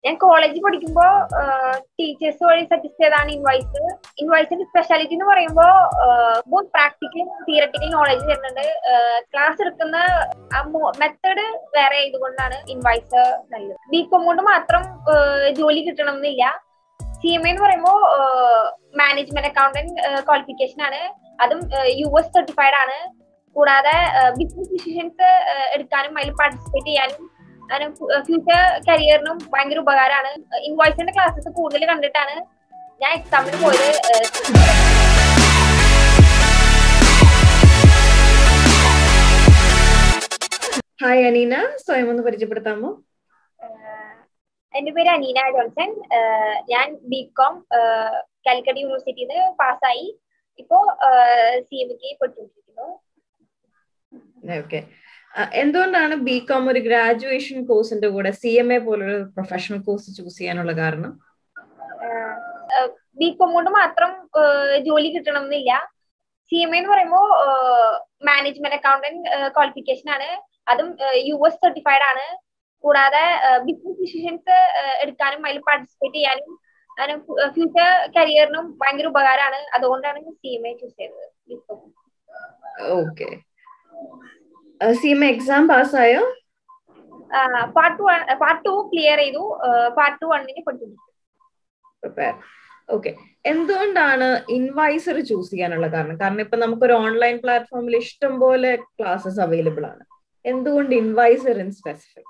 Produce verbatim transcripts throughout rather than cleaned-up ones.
ഞാൻ കോളേജിൽ പഠിക്കുമ്പോൾ ടീച്ചേഴ്സ് വഴി സജസ്റ്റ് ചെയ്താണ് ഇൻവൈസ്. ഇൻവൈസിന്റെ സ്പെഷ്യാലിറ്റി എന്ന് പറയുമ്പോൾ ബോത്ത് പ്രാക്ടിക്കലും തിയററ്റിക്കൽ നോളജ് തരുന്നുണ്ട്. ക്ലാസ് എടുക്കുന്ന മെത്തേഡ് വേറെ ആയതുകൊണ്ടാണ് ഇൻവൈസ് നല്ലത്. ബികോം കൊണ്ട് മാത്രം ജോലി കിട്ടണം എന്നില്ല. സി എം എ എന്ന് പറയുമ്പോൾ മാനേജ്മെന്റ് അക്കൗണ്ടന്റ് ക്വാളിഫിക്കേഷൻ ആണ്. അതും യു എസ് സർട്ടിഫൈഡ് ആണ്. കൂടാതെ ബിസിനസ് ഡിസിഷൻസ് എടുക്കാനും അതിൽ പാർട്ടിസിപ്പേറ്റ് ചെയ്യാനും ഫ്യൂച്ചർ കരിയറിനും ഭയങ്കര ഉപകാരമാണ്. ഇൻവോയ്സിന്റെ ക്ലാസ്സസ് കൂടുതൽ കണ്ടിട്ടാണ് ഞാൻ എക്സാമിന് പോയത്. ഹായ് അനീന, സ്വയം ഒന്ന് പരിചയപ്പെടുത്താമോ? എന്റെ പേര് അനീന ജോൺസൺ. ഞാൻ ബികോം കാലിക്കറ്റ് യൂണിവേഴ്സിറ്റിയിൽ നിന്ന് പാസ്സായി. ഇപ്പോ സി എം ക്ക് പഠിച്ചുകൊണ്ടിരിക്കുന്നു. ഓക്കെ, എന്തുകൊണ്ടാണ് ബികോം ഒരു ഗ്രാജുവേഷൻ കോഴ്സിന്റെ കൂടെ സി എം എ പോലൊരു പ്രൊഫഷണൽ കോഴ്സ് ചൂസ് ചെയ്യാനുള്ള കാരണം? ബികോം കൊണ്ട് മാത്രം ജോലി കിട്ടണം എന്നില്ല. സി എം എ എന്ന് പറയുമ്പോൾ മാനേജ്മെന്റ് അക്കൗണ്ടന്റ് ക്വാളിഫിക്കേഷൻ ആണ്. അതും യു എസ് സർട്ടിഫൈഡ് ആണ്. കൂടാതെ ബിസിനസ് ഡിസിഷൻസ് എടുക്കാനും അതിൽ പാർട്ടിസിപ്പേറ്റ് ചെയ്യാനും ഫ്യൂച്ചർ കരിയറിനും ഭയങ്കര ഉപകാരമാണ്. അതുകൊണ്ടാണ് സി എം എ ചൂസ് ചെയ്തത്. B Com. Okay, C M A exam പാസ്സായോ? Part one part two clear ചെയ്തു. പാർട്ട് ടു വണ്ണിന് പഠിച്ചു. ഓക്കെ, എന്തുകൊണ്ടാണ് ഇൻവൈസർ ചൂസ് ചെയ്യാനുള്ള കാരണം? കാരണം ഇപ്പൊ നമുക്കൊരു ഓൺലൈൻ പ്ലാറ്റ്ഫോമിൽ ഇഷ്ടം പോലെ ക്ലാസ്സസ് അവൈലബിൾ ആണ്. എന്തുകൊണ്ട് ഇൻവൈസർ ഇൻ സ്പെസിഫിക്?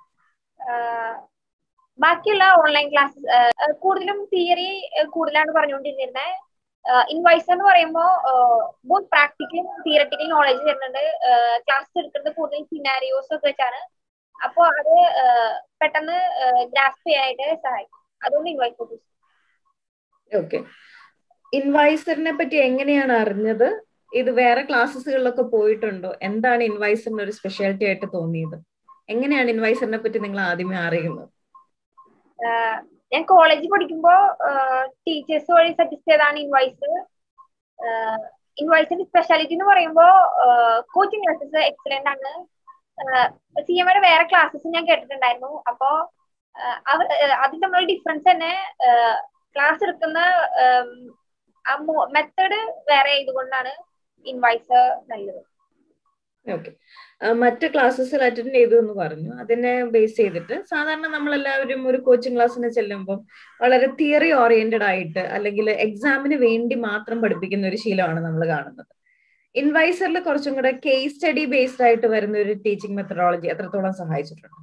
ബാക്കിയുള്ള ഓൺലൈൻ ക്ലാസ്സസ് കൂടുതലും തിയറി കൂടുതലാണ് പറഞ്ഞുകൊണ്ടിരുന്നത്. ഇൻവൈസർ എന്ന് പറയുമ്പോൾ ബോത്ത് പ്രാക്ടിക്കലും തിയററ്റിക്കൽ നോളജ് തരുന്നുണ്ട്. ക്ലാസ് എടുക്കുന്നത് കൂടുതൽ സിനാരിയോസ് ഒക്കെ വെച്ചാണ്. അപ്പോൾ അത് പെട്ടെന്ന് ഗ്രാസ്പ് ചെയ്യാനായിട്ട് സഹായിക്കും. അതുകൊണ്ട് ഇൻവൈസർ. ഓക്കെ, ഇൻവൈസറിനെ പറ്റി എങ്ങനെയാണ് അറിഞ്ഞത്? ഇത് വേറെ ക്ലാസ്സസുകളിലൊക്കെ പോയിട്ടുണ്ടോ? എന്താണ് ഇൻവൈസറിന് ഒരു സ്പെഷ്യാലിറ്റി ആയിട്ട് തോന്നിയത്? എങ്ങനെയാണ് ഇൻവൈസറിനെ പറ്റി നിങ്ങൾ ആദ്യമേ അറിയുന്നത്? ഞാൻ കോളേജിൽ പഠിക്കുമ്പോൾ ടീച്ചേഴ്സ് വഴി സജസ്റ്റ് ചെയ്താണ് ഇൻവൈസ്. ഇൻവൈസിന്റെ സ്പെഷ്യാലിറ്റി എന്ന് പറയുമ്പോൾ കോച്ചിങ് ക്ലാസ്സസ് എക്സലന്റ് ആണ്. സി എം എയുടെ വേറെ ക്ലാസ്സസ് ഞാൻ കേട്ടിട്ടുണ്ടായിരുന്നു. അപ്പോ അവർ അതിൽ തമ്മിലുള്ള ഡിഫറൻസ് തന്നെ ക്ലാസ് എടുക്കുന്ന മെത്തേഡ് വേറെ ആയതുകൊണ്ടാണ് ഇൻവൈസ് നല്ലത്. ഓക്കെ, മറ്റ് ക്ലാസ്സസിൽ അറ്റൻഡ് ചെയ്തു എന്ന് പറഞ്ഞു. അതിനെ ബേസ് ചെയ്തിട്ട് സാധാരണ നമ്മളെല്ലാവരും ഒരു കോച്ചിങ് ക്ലാസ്സിന് ചെല്ലുമ്പോൾ വളരെ തിയറി ഓറിയന്റഡ് ആയിട്ട് അല്ലെങ്കിൽ എക്സാമിന് വേണ്ടി മാത്രം പഠിപ്പിക്കുന്ന ഒരു ശീലമാണ് നമ്മൾ കാണുന്നത്. ഇൻവൈസറിൽ കുറച്ചും കൂടെ കേസ് സ്റ്റഡി ബേസ്ഡ് ആയിട്ട് വരുന്ന ഒരു ടീച്ചിങ് മെത്തഡോളജി എത്രത്തോളം സഹായിച്ചിട്ടുണ്ട്?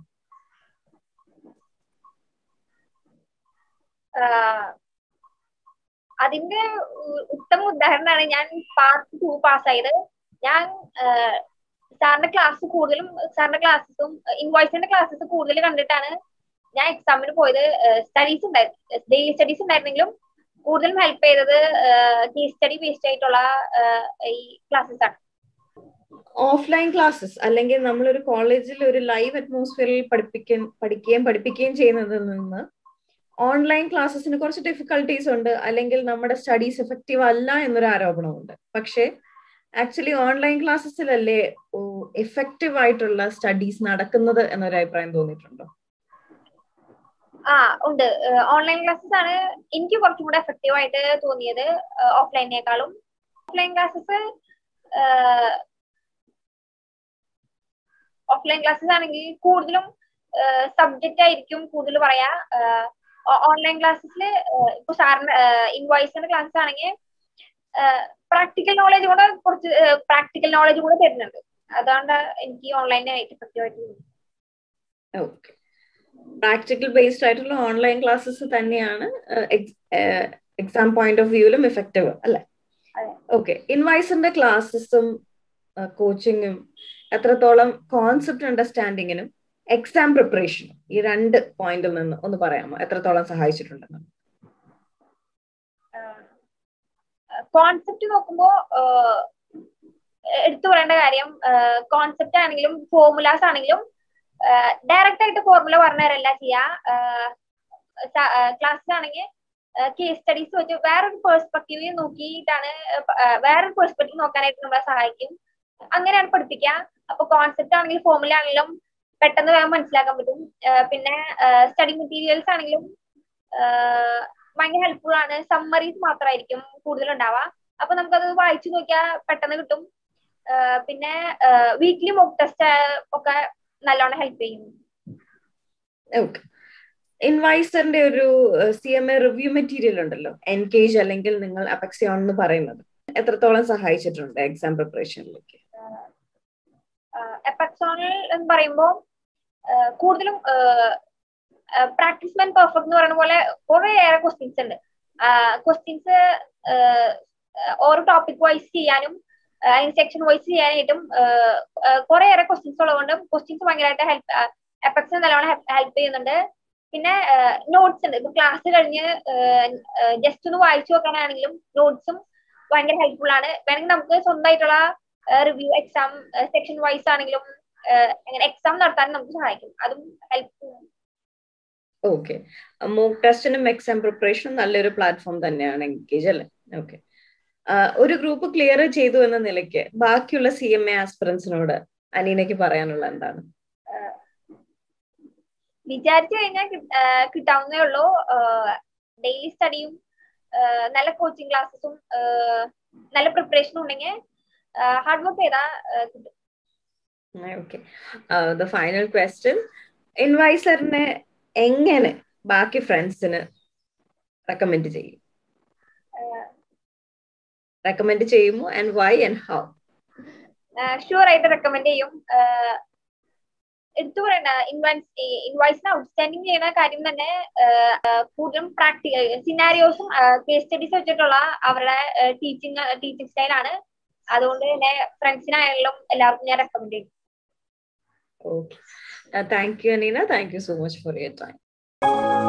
അതിന്റെ ഉത്തമ ഉദാഹരണമാണ് ഞാൻ പാർട്ട് ടു പാസ്സായത്. ഞാൻ സാറിന്റെ ക്ലാസ് കൂടുതലും സാറിന്റെ ക്ലാസ്സസും ഇൻവോയ്സിന്റെ ക്ലാസ്സസ് കൂടുതൽ കണ്ടിട്ടാണ് ഞാൻ എക്സാമിന് പോയത്. സ്റ്റഡീസ് ഉണ്ടായിരുന്നു, ഡെയിലി സ്റ്റഡീസ് ഉണ്ടായിരുന്നെങ്കിലും കൂടുതലും ഹെൽപ്പ് ചെയ്തത് കേസ് സ്റ്റഡി ബേസ്ഡ് ആയിട്ടുള്ള ഈ ക്ലാസ്സസ് ആണ്. ഓഫ്ലൈൻ ക്ലാസ്സസ് അല്ലെങ്കിൽ നമ്മളൊരു കോളേജിൽ ഒരു ലൈവ് അറ്റ്മോസ്ഫിയറിൽ പഠിപ്പിക്കാൻ പഠിക്കുകയും പഠിപ്പിക്കുകയും ചെയ്യുന്നതിൽ നിന്ന് ഓൺലൈൻ ക്ലാസ്സസിന് കുറച്ച് ഡിഫിക്കൽട്ടീസ് ഉണ്ട്, അല്ലെങ്കിൽ നമ്മുടെ സ്റ്റഡീസ് എഫക്റ്റീവ് അല്ല എന്നൊരു ആരോപണമുണ്ട്. പക്ഷേ ആക്ച്വലി ഓൺലൈൻ ക്ലാസ്സസിലല്ലേ എഫക്റ്റീവ് ആയിട്ടുള്ള സ്റ്റഡീസ് നടക്കുന്നത് എന്നൊരു അഭിപ്രായം തോന്നിയിട്ടുണ്ടോ? ആ ഉണ്ട്, ഓൺലൈൻ ക്ലാസ്സസ് ആണ് എനിക്ക് കുറച്ചും കൂടെ എഫക്റ്റീവ് ആയിട്ട് തോന്നിയത് ഓഫ്ലൈനേക്കാളും. ഓഫ്ലൈൻ ക്ലാസ്സസ് ഓഫ്ലൈൻ ക്ലാസ്സസ് ആണെങ്കിൽ കൂടുതലും സബ്ജക്റ്റ് ആയിരിക്കും കൂടുതൽ പറയാ. ഓൺലൈൻ ക്ലാസ്സിൽ ഇപ്പൊ സാറിന് ഇൻവോയ്സിന്റെ ക്ലാസ് ആണെങ്കിൽ പ്രാക്ടിക്കൽ നോളജ് കൂടെ കുറച്ച് പ്രാക്ടിക്കൽ നോളജ് കൂടെ തരുന്നുണ്ട്. അതുകൊണ്ട് എനിക്ക് ഓൺലൈനായിട്ട് എഫക്റ്റീവ് ആയിട്ട് തോന്നി. ഓക്കെ, പ്രാക്ടിക്കൽ ബേസ്ഡ് ആയിട്ടുള്ള ഓൺലൈൻ ക്ലാസ്സസ് തന്നെയാണ് എക്സാം പോയിന്റ് ഓഫ് വ്യൂവിലും എഫക്റ്റീവ് അല്ലെ? ഓക്കെ, ഇൻവൈസിന്റെ ക്ലാസ്സസും കോച്ചിങ്ങും എത്രത്തോളം കോൺസെപ്റ്റ് അണ്ടർസ്റ്റാൻഡിങ്ങിനും എക്സാം പ്രിപ്പറേഷനും ഈ രണ്ട് പോയിന്റിൽ നിന്ന് ഒന്ന് പറയാമോ? എത്രത്തോളം സഹായിച്ചിട്ടുണ്ടെന്ന്? കോൺസെപ്റ്റ് നോക്കുമ്പോ എടുത്തു പറയേണ്ട കാര്യം, കോൺസെപ്റ്റ് ആണെങ്കിലും ഫോർമുലാസ് ആണെങ്കിലും ഡയറക്റ്റ് ആയിട്ട് ഫോർമുല പറഞ്ഞവരല്ല ചെയ്യാ. ക്ലാസ്സിലാണെങ്കിൽ കേസ് സ്റ്റഡീസ് വെച്ച് വേറൊരു പെർസ്പെക്റ്റീവ് നോക്കിയിട്ടാണ് വേറൊരു പെർസ്പെക്റ്റീവ് നോക്കാനായിട്ട് നമ്മളെ സഹായിക്കും. അങ്ങനെയാണ് പഠിപ്പിക്കുക. അപ്പൊ കോൺസെപ്റ്റ് ആണെങ്കിലും ഫോർമുല ആണെങ്കിലും പെട്ടെന്ന് വേഗം മനസ്സിലാക്കാൻ പറ്റും. പിന്നെ സ്റ്റഡി മെറ്റീരിയൽസ് ആണെങ്കിലും ഭയങ്കര ഹെൽപ്ഫുൾ ആണ്. സമ്മറീസ് മാത്രമായിരിക്കും കൂടുതൽ ഉണ്ടാവുക. അപ്പൊ നമുക്കത് വായിച്ചു നോക്കിയാൽ പെട്ടെന്ന് കിട്ടും. പിന്നെ വീക്ക്ലി മോക്ക് ടെസ്റ്റ് ഒക്കെ നല്ലോണം ഹെൽപ്പ് ചെയ്യും. ഓക്കെ. ഇൻവൈസറിന്റെ ഒരു C M A review material ഉണ്ടല്ലോ, എൻഗേജ് അല്ലെങ്കിൽ നിങ്ങൾ അപെക്സിയോൺ എന്ന് പറയുന്നത്, എത്രത്തോളം സഹായിച്ചിട്ടുണ്ട് എക്സാം പ്രിപ്പറേഷനിലേക്ക്? എപെക്സോണിൽ എന്ന് പറയുമ്പോൾ കൂടുതലും പ്രാക്ടീസ് മാൻ പെർഫെക്റ്റ് എന്ന് പറയുന്ന പോലെ കുറെ ഏറെ ക്വസ്റ്റ്യൻസ് ഉണ്ട്. ക്വസ്റ്റ്യൻസ് ഓരോ ടോപ്പിക് വൈസ് ചെയ്യാനും അല്ലെങ്കിൽ സെക്ഷൻ വൈസ് ചെയ്യാനായിട്ടും കുറെ ഏറെ ക്വസ്റ്റ്യൻസ് ഉള്ളതുകൊണ്ട് ക്വസ്റ്റ്യൻസ് ഭയങ്കരമായിട്ട് ഹെൽപ്പ് എപെക്സ് നല്ലോണം ഹെൽപ്പ് ചെയ്യുന്നുണ്ട്. പിന്നെ നോട്ട്സ് ഉണ്ട്. ഇപ്പൊ ക്ലാസ് കഴിഞ്ഞ് ജസ്റ്റ് ഒന്ന് വായിച്ചു നോക്കാനാണെങ്കിലും നോട്ട്സും ഭയങ്കര ഹെൽപ്ഫുൾ ആണ്. വേണമെങ്കിൽ നമുക്ക് സ്വന്തമായിട്ടുള്ള റിവ്യൂ എക്സാം സെക്ഷൻ വൈസ് ആണെങ്കിലും എക്സാം നടത്താൻ നമുക്ക് സഹായിക്കും. അതും ഹെൽപ്പ്. ഓക്കെ. മോക്ക് ടെസ്റ്റിനും എക്സാം പ്രിപ്പറേഷനും നല്ലൊരു പ്ലാറ്റ്ഫോം തന്നെയാണ് എൻഗേജ് അല്ലേ? ഓക്കെ. ഒരു ഗ്രൂപ്പ് ക്ലിയർ ചെയ്തു എന്ന നിലയ്ക്ക് ബാക്കിയുള്ള സി എം എ ആസ്പിറൻസിനോട് അനീനയ്ക്ക് പറയാനുള്ള എന്താണ്? വിചാരിച്ചു കഴിഞ്ഞാൽ കിട്ടാവുന്നേ ഉള്ളൂ. ഡെയിലി സ്റ്റഡിയും നല്ല കോച്ചിങ് ക്ലാസ്സസും നല്ല പ്രിപ്പറേഷനും ഉണ്ടെങ്കിൽ ഹാർഡ് വർക്ക് ചെയ്താൽ കിട്ടും. ഓക്കെ. ദ ഫൈനൽ ക്വസ്റ്റ്യൻ, ഇൻവൈസറിനെ എങ്ങനെ ബാക്കി ഫ്രണ്ട്സിന് റെക്കമെൻഡ് ചെയ്യും? റെക്കമെൻഡ് ചെയ്യുമോ and why and how? Sure ആയിട്ട് റെക്കമെൻഡ് ചെയ്യും. എടുത്തു പറയണ്ട, ഇൻവൈസ് ഇൻവൈസിന് ഔട്ട്സ്റ്റാൻഡിങ് ചെയ്യുന്ന കാര്യം തന്നെ കൂടുതലും പ്രാക്ടിക്കൽ സിനാരിയോസും കേസ് സ്റ്റഡീസ് വെച്ചിട്ടുള്ള അവരുടെ ടീച്ചിങ് ടീച്ചിങ് സ്റ്റൈലാണ്. അതുകൊണ്ട് തന്നെ ഫ്രണ്ട്സിനായാലും എല്ലാവർക്കും ഞാൻ റെക്കമെൻഡ് ചെയ്യും. Okay. Uh, thank you, Anina. Thank you so much for your time.